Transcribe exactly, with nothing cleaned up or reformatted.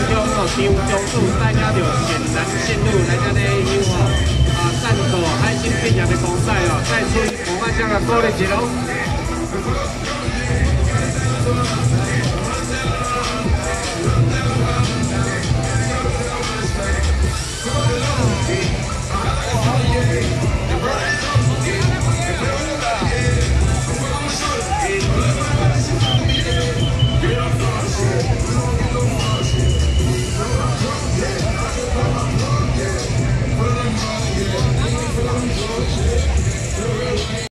中哦，张中柱带领着显然陷入来这呢因哦啊战斗爱心变样的公仔哦，再次我们将个鼓励一路。